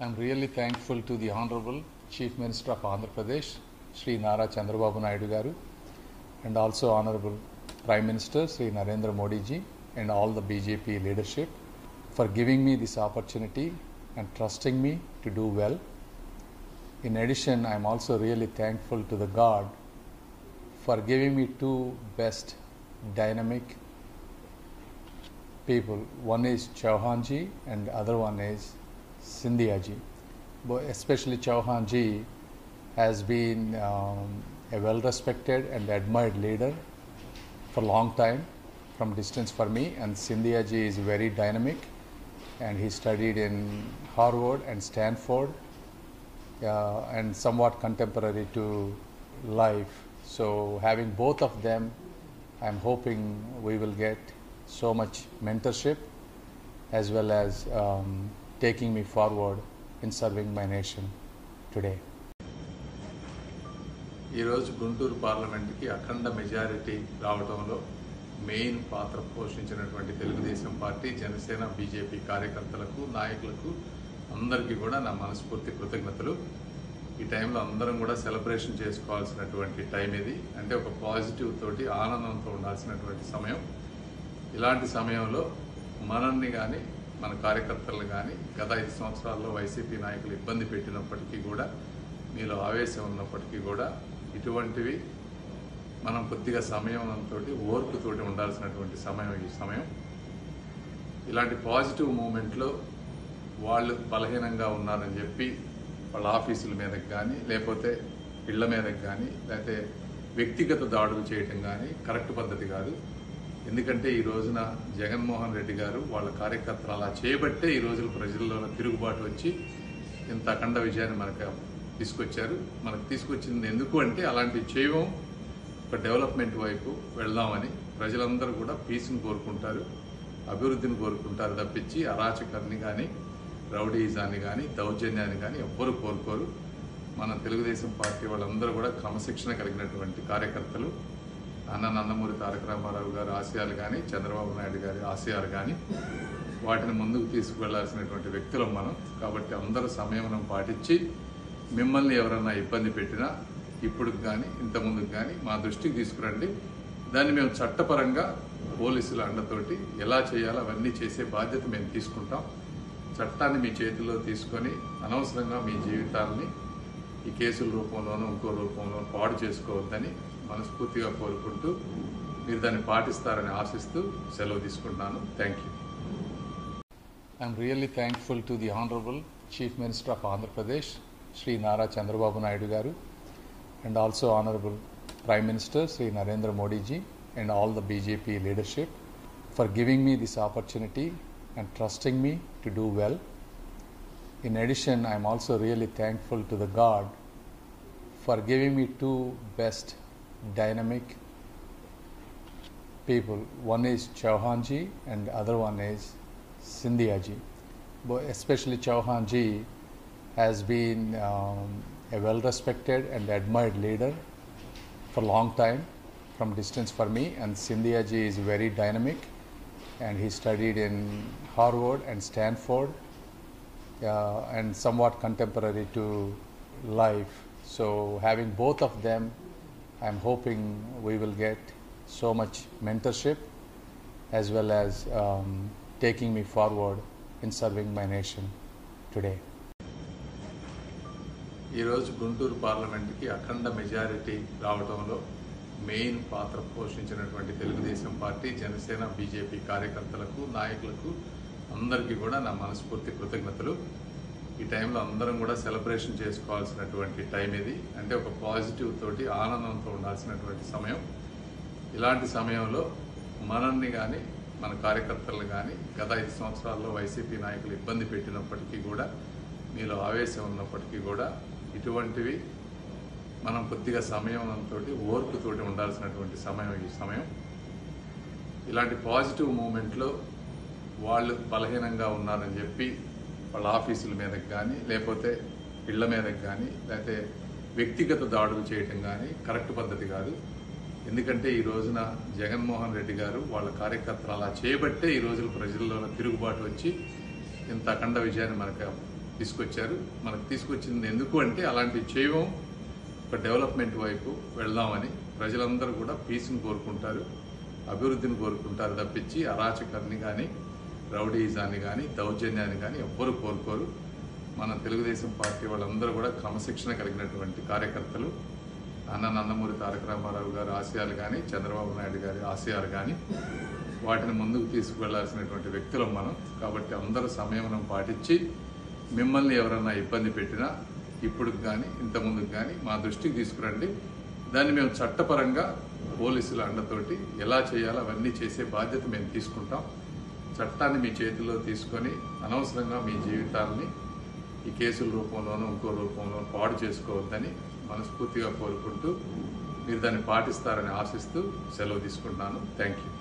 I'm really thankful to the Honorable Chief Minister of Andhra Pradesh, Sri Nara Chandrababu Naidu Garu, and also Honorable Prime Minister Sri Narendra Modi ji and all the BJP leadership for giving me this opportunity and trusting me to do well. In addition, I'm also really thankful to the God for giving me two best dynamic people. One is Chauhan ji and the other one is Scindia ji. Especially Chauhan ji has been a well-respected and admired leader for a long time from distance for me, and Scindia ji is very dynamic and he studied in Harvard and Stanford and somewhat contemporary to life. So having both of them, I'm hoping we will get so much mentorship as well as taking me forward in serving my nation today. ఈరోజు గుంటూరు పార్లమెంట్కి అఖండ majority రావడంలో main పాత్ర పోషించినటువంటి Telugu Desam party, Janasena, BJP కార్యకర్తలకు, నాయకులకు అందరికీ కూడా నా మనస్ఫూర్తి కృతజ్ఞతలు. ఈ టైంలో అందరం కూడా సెలబ్రేషన్ చేసుకోవాల్సినటువంటి టైం ఇది. అంటే ఒక పాజిటివ్ తోటి ఆనందంతో ఉండాల్సినటువంటి సమయం. ఇలాంటి సమయంలో మనల్ని కానీ మన కార్యకర్తలను కానీ గత 5 సంవత్సరాల్లో వైసీపీ నాయకులు ఇబ్బంది పెట్టినప్పటికీ కూడా, మీలో ఆవేశం ఉన్నప్పటికీ కూడా ఇటువంటివి మనం కొద్దిగా సమయంతో ఓర్పుతోటి ఉండాల్సినటువంటి సమయం ఈ సమయం. ఇలాంటి పాజిటివ్ మూమెంట్లో వాళ్ళు బలహీనంగా ఉన్నారని చెప్పి వాళ్ళ ఆఫీసుల మీదకి కానీ, లేకపోతే ఇళ్ల మీదకి కానీ, లేకపోతే వ్యక్తిగత దాడులు చేయటం కానీ కరెక్ట్ పద్ధతి కాదు. ఎందుకంటే ఈ రోజున జగన్మోహన్ రెడ్డి గారు వాళ్ళ కార్యకర్తలు అలా చేయబట్టే ఈ రోజున ప్రజల్లో తిరుగుబాటు వచ్చి ఇంత అఖండ విజయాన్ని మనకు తీసుకొచ్చారు. మనకు తీసుకొచ్చింది ఎందుకు అంటే అలాంటివి చేయడం, ఒక డెవలప్మెంట్ వైపు వెళ్దామని. ప్రజలందరూ కూడా పీస్ని కోరుకుంటారు, అభివృద్ధిని కోరుకుంటారు తప్పించి అరాచకాన్ని కానీ, రౌడీజాన్ని కానీ, దౌర్జన్యాన్ని కానీ ఎవ్వరూ కోరుకోరు. మన తెలుగుదేశం పార్టీ వాళ్ళందరూ కూడా క్రమశిక్షణ కలిగినటువంటి కార్యకర్తలు. నందమూరి తారక రామారావు గారి ఆశయాలు కానీ, చంద్రబాబు నాయుడు గారి ఆశయాలు కానీ వాటిని ముందుకు తీసుకువెళ్లాల్సినటువంటి వ్యక్తులం మనం. కాబట్టి అందరూ సంయమనం పాటించి మిమ్మల్ని ఎవరన్నా ఇబ్బంది పెట్టినా ఇప్పుడు కానీ ఇంతకుముందుకు కానీ మా దృష్టికి తీసుకురండి. దాన్ని మేము చట్టపరంగా పోలీసుల అండతోటి ఎలా చేయాలో అవన్నీ చేసే బాధ్యత మేము తీసుకుంటాం. చట్టాన్ని మీ చేతిలో తీసుకొని అనవసరంగా మీ జీవితాలని ఈ కేసుల రూపంలోనూ ఇంకో రూపంలో పాడు చేసుకోవద్దని మనస్ఫూర్తిగా కోరుకుంటూ మీరు దాన్ని పాటిస్తారని ఆశిస్తూ సెలవు తీసుకుంటున్నాను. Thank you. I'm really thankful to the Honorable Chief Minister of Andhra Pradesh, Sri Nara Chandrababu Naidu Garu, and also Honorable Prime Minister Sri Narendra Modi ji and all the BJP leadership for giving me this opportunity and trusting me to do well. In addition, I'm also really thankful to the God for giving me two best dynamic people. One is Chauhan ji and the other one is Scindia ji. Especially Chauhan ji has been a well-respected and admired leader for a long time from distance for me, and Scindia ji is very dynamic and he studied in Harvard and Stanford and somewhat contemporary to life. So having both of them, I'm hoping we will get so much mentorship as well as taking me forward in serving my nation today. ఈరోజు గుంటూరు పార్లమెంట్కి అఖండ majority రావడంలో main పాత్ర పోషించినటువంటి Telugu Desam party, Janasena, BJP కార్యకర్తలకు, నాయకులకు అందరికీ కూడా నా మనస్ఫూర్తి కృతజ్ఞతలు. ఈ టైంలో అందరం కూడా సెలబ్రేషన్ చేసుకోవాల్సినటువంటి టైం ఇది. అంటే ఒక పాజిటివ్ తోటి ఆనందంతో ఉండాల్సినటువంటి సమయం. ఇలాంటి సమయంలో మనల్ని కానీ మన కార్యకర్తలను కానీ గత 5 సంవత్సరాల్లో వైసీపీ నాయకులు ఇబ్బంది పెట్టినప్పటికీ కూడా, మీలో ఆవేశం ఉన్నప్పటికీ కూడా ఇటువంటివి మనం కొద్దిగా సమయంతో ఓర్పుతోటి ఉండాల్సినటువంటి సమయం ఈ సమయం. ఇలాంటి పాజిటివ్ మూమెంట్లో వాళ్ళు బలహీనంగా ఉన్నారని చెప్పి వాళ్ళ ఆఫీసుల మీదకి కానీ, లేకపోతే ఇళ్ల మీదకి కానీ, లేకపోతే వ్యక్తిగత దాడులు చేయటం కానీ కరెక్ట్ పద్ధతి కాదు. ఎందుకంటే ఈ రోజున జగన్మోహన్ రెడ్డి గారు వాళ్ళ కార్యకర్తలు అలా చేయబట్టే ఈ రోజున ప్రజల్లో తిరుగుబాటు వచ్చి ఇంత అఖండ విజయాన్ని మనకు తీసుకొచ్చారు. మనకు తీసుకొచ్చింది ఎందుకు అంటే అలాంటివి చేయడం, ఒక డెవలప్మెంట్ వైపు వెళ్దామని. ప్రజలందరూ కూడా పీస్ని కోరుకుంటారు, అభివృద్ధిని కోరుకుంటారు తప్పించి అరాచకాన్ని కానీ, రౌడీయిజాన్ని కానీ, దౌర్జన్యాన్ని కానీ ఎవ్వరూ కోరుకోరు. మన తెలుగుదేశం పార్టీ వాళ్ళందరూ కూడా క్రమశిక్షణ కలిగినటువంటి కార్యకర్తలు. నందమూరి తారక రామారావు గారి ఆశయాలు కానీ, చంద్రబాబు నాయుడు గారి ఆశయాలు కానీ, వాటిని ముందుకు తీసుకువెళ్లాల్సినటువంటి వ్యక్తులం మనం. కాబట్టి అందరూ సంయమనం పాటించి మిమ్మల్ని ఎవరన్నా ఇబ్బంది పెట్టినా ఇప్పుడు కానీ ఇంతకుముందుకు కానీ మా దృష్టికి తీసుకురండి. దాన్ని మేము చట్టపరంగా పోలీసుల అండతోటి ఎలా చేయాలో అవన్నీ చేసే బాధ్యత మేము తీసుకుంటాం. చట్టాన్ని మీ చేతుల్లో తీసుకొని అనవసరంగా మీ జీవితాలని ఈ కేసుల రూపంలోనూ ఇంకో రూపంలో పాడు చేసుకోవద్దని మనస్ఫూర్తిగా కోరుకుంటూ మీరు దాన్ని పాటిస్తారని ఆశిస్తూ సెలవు తీసుకుంటున్నాను. Thank you.